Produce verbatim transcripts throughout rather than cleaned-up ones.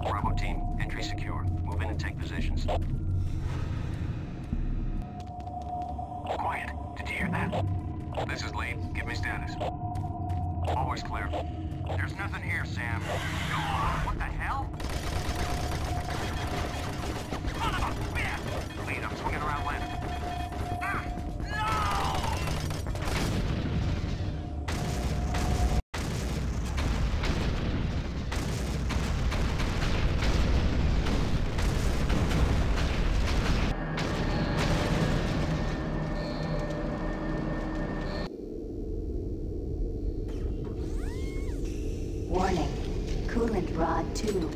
Bravo team, entry secure. Move in and take positions. Quiet. Did you hear that? This is Lee. Give me status. Always clear. There's nothing here, Sam. What the hell? Son of a bitch! Lead, I'm swinging around left. Ah, no! Warning. Coolant rod two.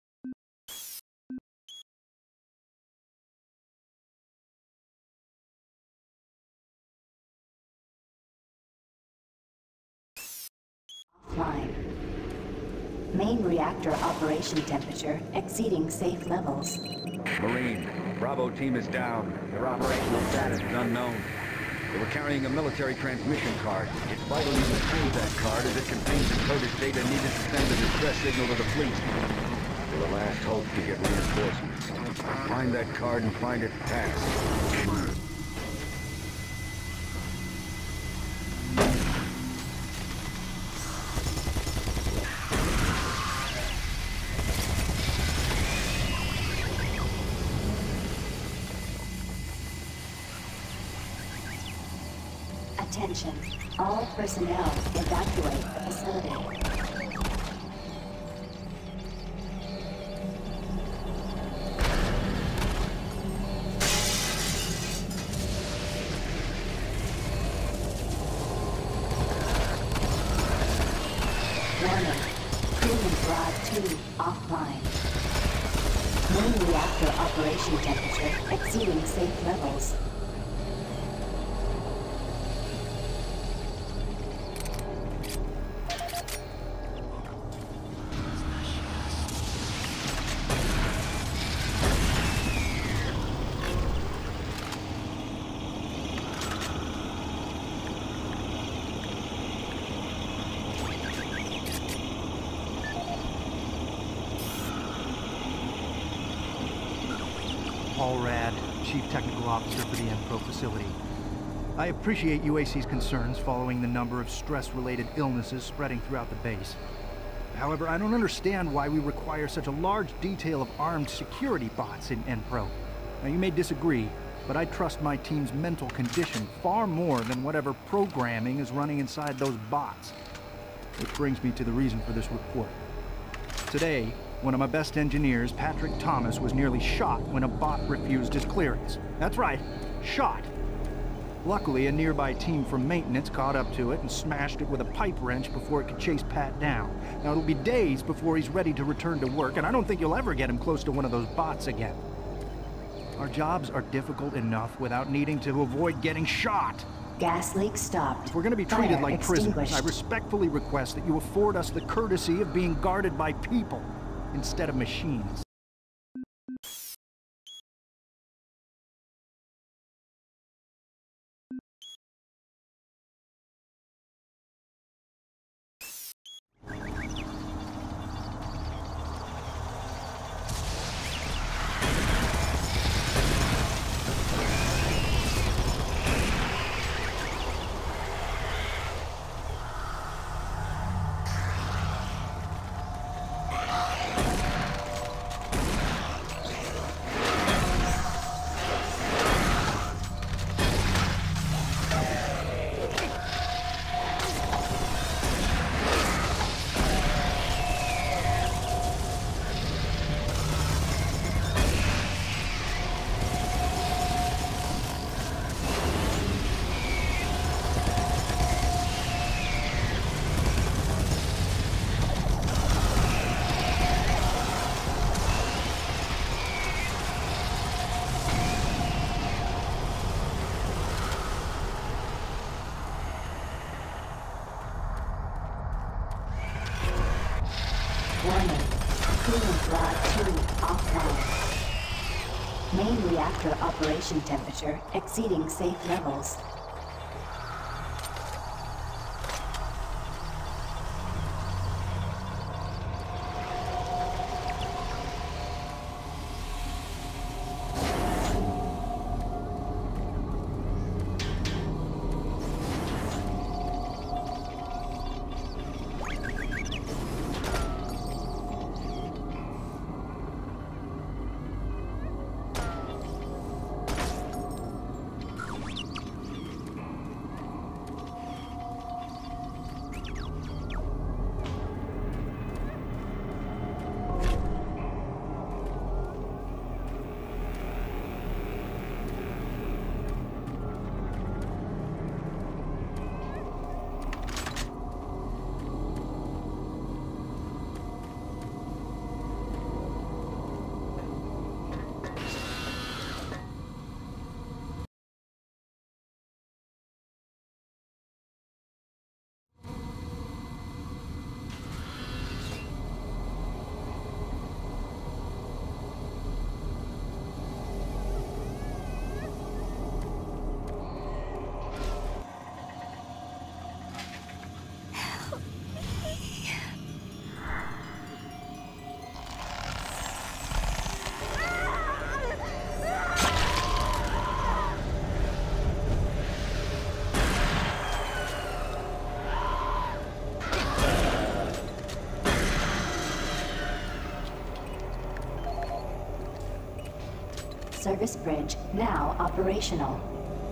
Offline. Main reactor operation temperature exceeding safe levels. Marine, Bravo team is down. Their operational status is unknown. They were carrying a military transmission card. It's vital you retrieve that card as it contains encoded data needed to send a distress signal to the fleet. They're the last hope to get reinforcements. Find that card and find it fast. Attention. All personnel evacuate the facility. Warning. Coolant rod two offline. Main reactor operation temperature exceeding safe levels. Paul Rad, Chief Technical Officer for the N-Pro facility. I appreciate U A C's concerns following the number of stress-related illnesses spreading throughout the base. However, I don't understand why we require such a large detail of armed security bots in N-Pro. Now, you may disagree, but I trust my team's mental condition far more than whatever programming is running inside those bots. Which brings me to the reason for this report. Today, one of my best engineers, Patrick Thomas, was nearly shot when a bot refused his clearance. That's right, shot. Luckily, a nearby team from maintenance caught up to it and smashed it with a pipe wrench before it could chase Pat down. Now, it'll be days before he's ready to return to work, and I don't think you'll ever get him close to one of those bots again. Our jobs are difficult enough without needing to avoid getting shot. Gas leak stopped. If we're going to be treated Fire like prisoners, I extinguished. respectfully request that you afford us the courtesy of being guarded by people instead of machines. Warning. Coolant rod two offline. Main reactor operation temperature exceeding safe levels. Service bridge now operational.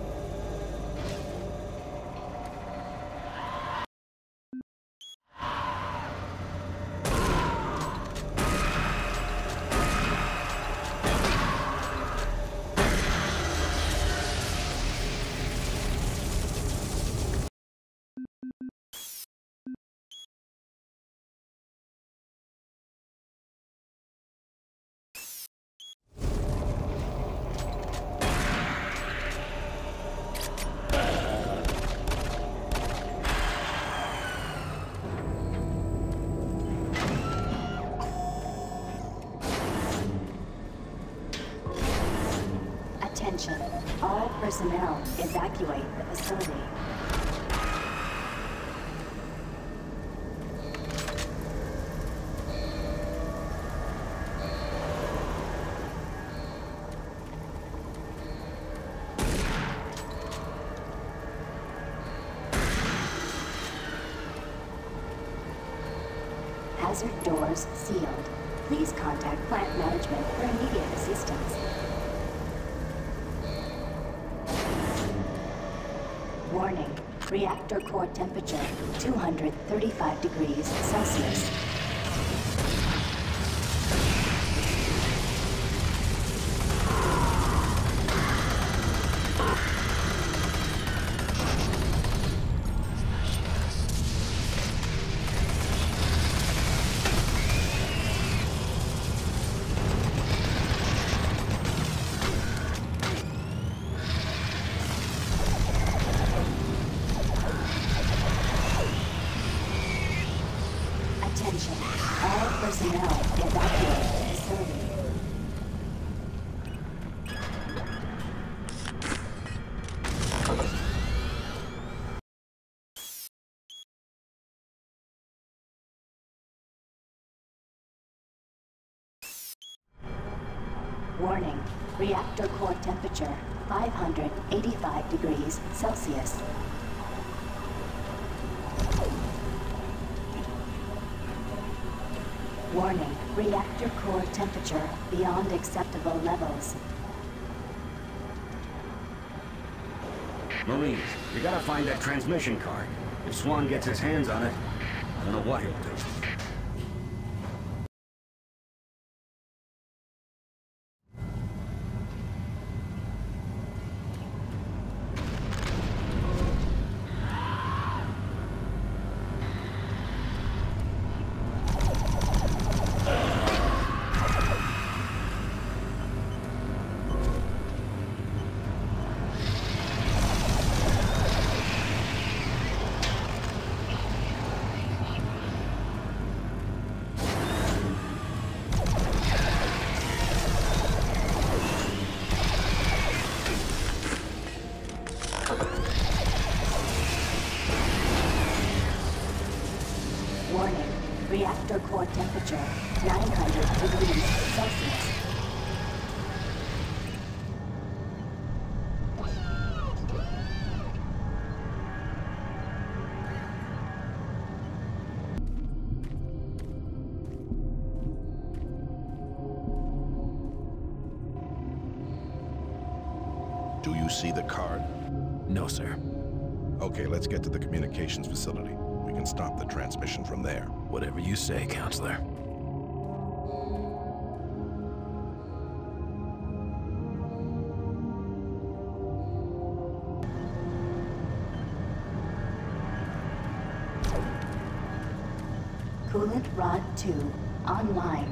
Attention, all personnel evacuate the facility. Hazard doors sealed. Please contact plant management for immediate assistance. Warning, reactor core temperature two hundred thirty-five degrees Celsius. Attention, all personnel evacuate the facility. Warning, reactor core temperature five hundred eighty-five degrees Celsius. Warning, reactor core temperature beyond acceptable levels. Marines, you gotta find that transmission card. If Swan gets his hands on it, I don't know what he'll do. Warning, reactor core temperature nine hundred degrees Celsius. Do you see the card? No, sir. Okay, let's get to the communications facility. We can stop the transmission from there. Whatever you say, Counselor. Coolant rod two online.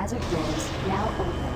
hazard doors now open.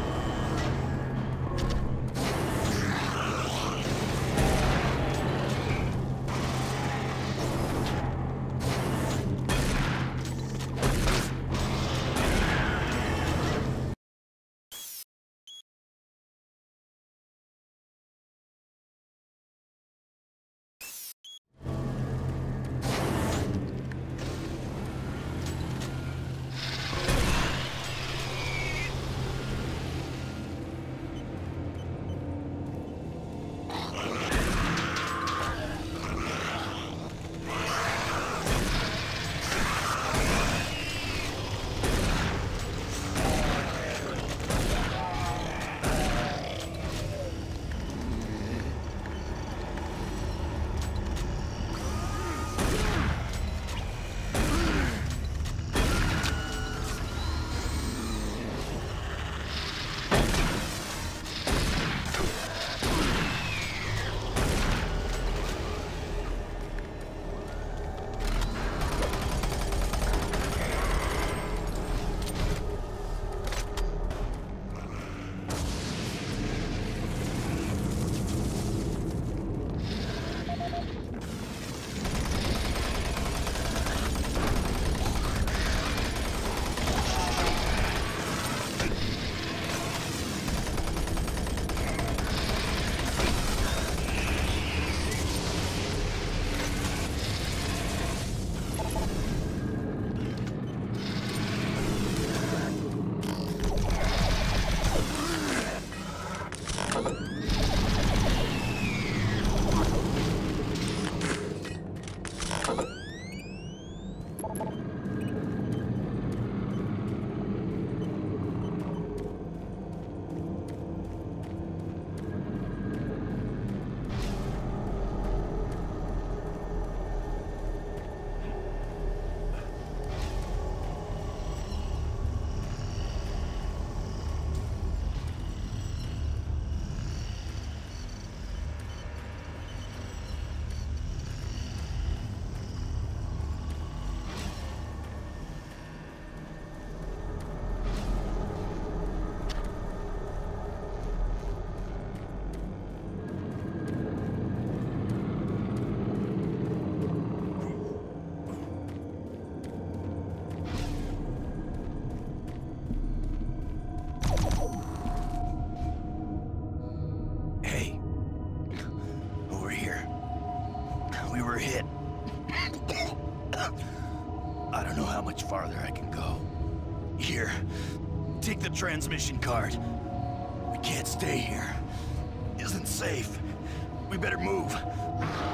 Farther I can go. Here, take the transmission card. We can't stay here. Isn't safe. We better move.